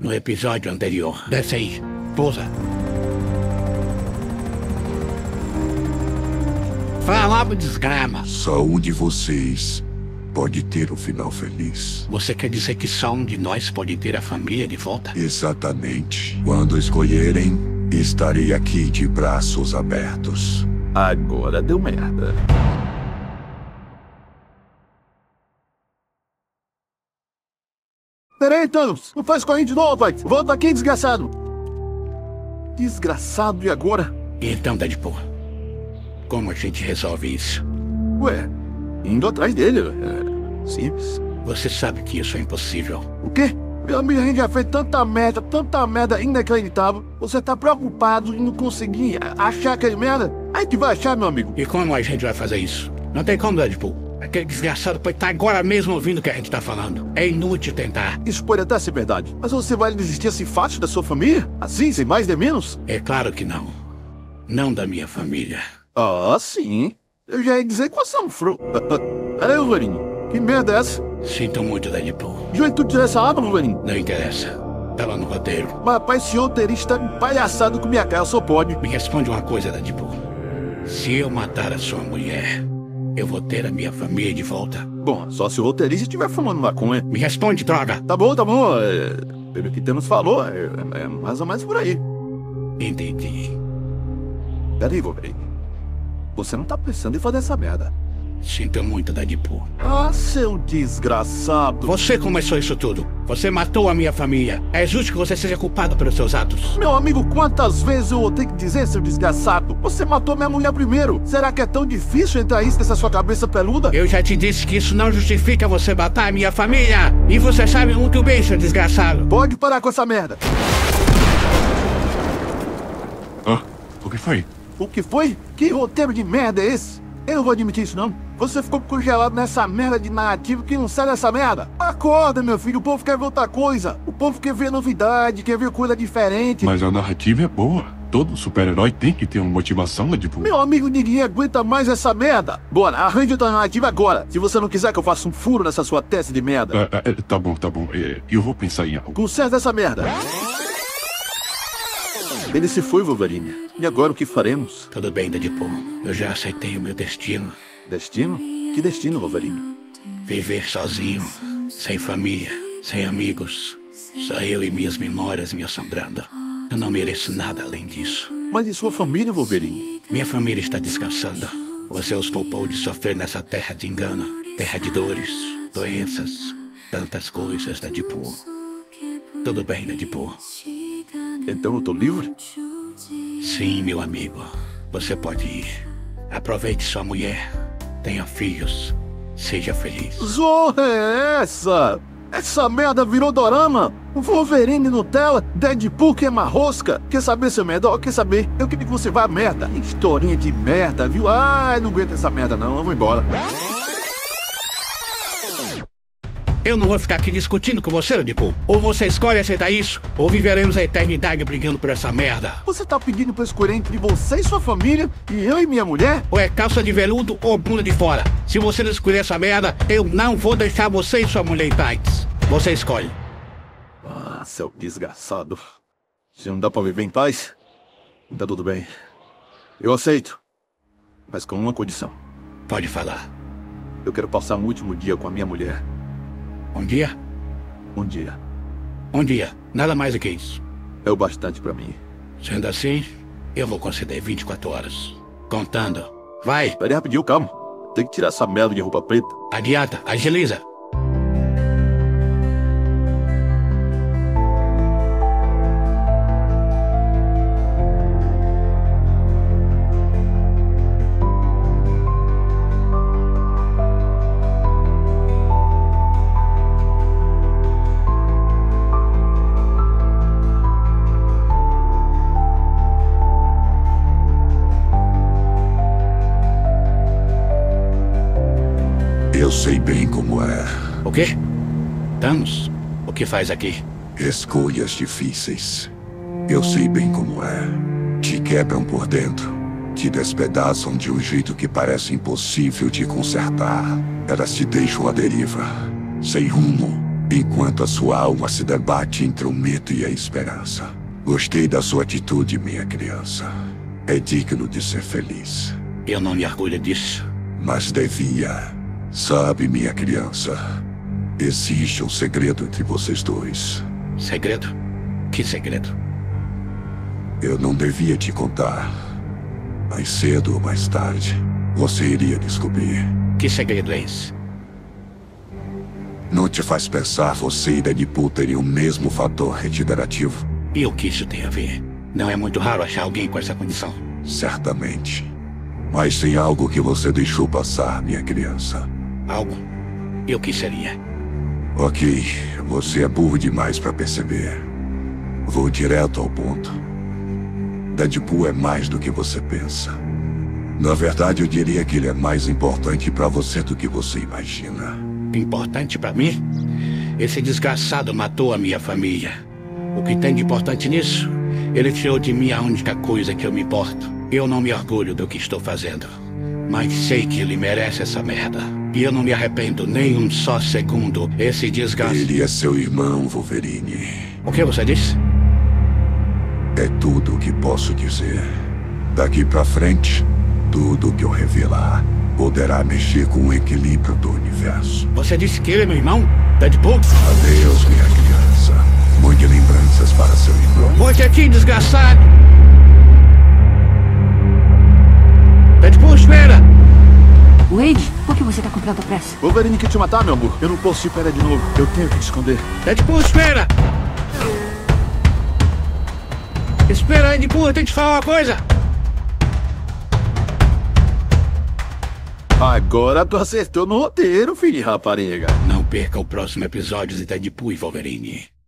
no episódio anterior. Desce aí. Pousa. Fala, desgrama. Só um de vocês pode ter um final feliz. Você quer dizer que só um de nós pode ter a família de volta? Exatamente. Quando escolherem, estarei aqui de braços abertos. Agora deu merda. Peraí, Thanos! Não faz corrente de novo, pai! Volta aqui, desgraçado! Desgraçado, e agora? Então, Deadpool, como a gente resolve isso? Ué, indo atrás dele. É simples. Você sabe que isso é impossível. O quê? Meu amigo, a gente já fez tanta merda inacreditável. Você tá preocupado em não conseguir achar aquele merda? A gente vai achar, meu amigo. E como a gente vai fazer isso? Não tem como, Deadpool. Aquele desgraçado pode estar agora mesmo ouvindo o que a gente tá falando. É inútil tentar. Isso pode até ser verdade. Mas você vai desistir assim fácil da sua família? Assim, sem mais nem menos? É claro que não. Não da minha família. Ah, sim. Eu já ia dizer que você é um Peraí, Wolverine. Que merda é essa? Sinto muito, Deadpool. De onde tu tirou essa arma, Wolverine? Não interessa. Tava no roteiro. Mas, rapaz, esse roteirista tá palhaçado com minha cara, só pode. Me responde uma coisa, Deadpool. Se eu matar a sua mulher, eu vou ter a minha família de volta? Bom, só se o roteirista estiver fumando maconha. Me responde, droga! Tá bom. Pelo que Thanos falou, é mais ou menos por aí. Entendi. Peraí, Wolverine. Você não tá pensando em fazer essa merda. Sinto muito, Deadpool. Ah, seu desgraçado. Você começou isso tudo. Você matou a minha família. É justo que você seja culpado pelos seus atos. Meu amigo, quantas vezes eu vou ter que dizer, seu desgraçado? Você matou minha mulher primeiro. Será que é tão difícil entrar isso nessa sua cabeça peluda? Eu já te disse que isso não justifica você matar a minha família. E você sabe muito bem, seu desgraçado. Pode parar com essa merda. O que foi? O que foi? Que roteiro de merda é esse? Eu não vou admitir isso, não. Você ficou congelado nessa merda de narrativa que não sai dessa merda. Acorda, meu filho. O povo quer ver outra coisa. O povo quer ver novidade, quer ver coisa diferente. Mas a narrativa é boa. Todo super-herói tem que ter uma motivação, Deadpool. Meu amigo, ninguém aguenta mais essa merda. Bora, arranje outra narrativa agora. Se você não quiser que eu faça um furo nessa sua testa de merda. Tá bom. Eu vou pensar em algo. Conserta essa merda. Ele se foi, Wolverine. E agora o que faremos? Tudo bem, Deadpool. Eu já aceitei o meu destino. Destino? Que destino, Wolverine? Viver sozinho, sem família, sem amigos. Só eu e minhas memórias me assombrando. Eu não mereço nada além disso. Mas e sua família, Wolverine? Minha família está descansando. Você os poupou de sofrer nessa terra de engano. Terra de dores, doenças, tantas coisas, Deadpool. Tudo bem, Deadpool. Então eu tô livre? Sim, meu amigo. Você pode ir. Aproveite sua mulher. Tenha filhos. Seja feliz. Zorra é essa? Essa merda virou dorama? Wolverine Nutella, Deadpool queima rosca. Quer saber, seu medal? Quer saber? Eu queria que você vá a merda. Historinha de merda, viu? Ai, não aguento essa merda não. Eu vou embora. Eu não vou ficar aqui discutindo com você, Deadpool. Ou você escolhe aceitar isso, ou viveremos a eternidade brigando por essa merda. Você tá pedindo pra eu escolher entre você e sua família, e eu e minha mulher? Ou é calça de veludo ou bunda de fora. Se você não escolher essa merda, eu não vou deixar você e sua mulher em tights. Você escolhe. Ah, seu desgraçado. Se não dá pra viver em paz, tá tudo bem. Eu aceito. Mas com uma condição. Pode falar. Eu quero passar um último dia com a minha mulher. Um dia? Um dia. Um dia. Nada mais do que isso. É o bastante pra mim. Sendo assim, eu vou conceder 24 horas. Contando. Vai. Peraí rapidinho, calma. Tem que tirar essa merda de roupa preta. Adianta. Agiliza. Eu sei bem como é. O quê? Thanos? O que faz aqui? Escolhas difíceis. Eu sei bem como é. Te quebram por dentro. Te despedaçam de um jeito que parece impossível de consertar. Elas te deixam à deriva. Sem rumo. enquanto a sua alma se debate entre o medo e a esperança. Gostei da sua atitude, minha criança. É digno de ser feliz. Eu não me orgulho disso. Mas devia. Sabe, minha criança, existe um segredo entre vocês dois. Segredo? Que segredo? Eu não devia te contar. Mais cedo ou mais tarde, você iria descobrir. Que segredo é esse? Não te faz pensar você e Deadpool teriam o mesmo fator regenerativo? E o que isso tem a ver? Não é muito raro achar alguém com essa condição. Certamente. Mas tem algo que você deixou passar, minha criança. Algo? E o que seria? Ok, você é burro demais pra perceber. Vou direto ao ponto. Deadpool é mais do que você pensa. Na verdade, eu diria que ele é mais importante pra você do que você imagina. Importante pra mim? Esse desgraçado matou a minha família. O que tem de importante nisso? Ele tirou de mim a única coisa que eu me importo. Eu não me orgulho do que estou fazendo, mas sei que ele merece essa merda. E eu não me arrependo nem um só segundo. Esse desgraçado... Ele é seu irmão, Wolverine. O que você disse? É tudo o que posso dizer. Daqui pra frente, tudo que eu revelar poderá mexer com o equilíbrio do universo. Você disse que ele é meu irmão? Deadpool? Adeus, minha criança. Muitas lembranças para seu irmão. Volte aqui, desgraçado! Deadpool, espera! Wade, por que você tá com tanta pressa? Wolverine quer te matar, meu amor. Eu não posso te pegar de novo. Eu tenho que te esconder. Deadpool, espera! Espera, Deadpool, eu tenho que te falar uma coisa! Agora tu acertou no roteiro, filho de rapariga. Não perca o próximo episódio de Deadpool e Wolverine.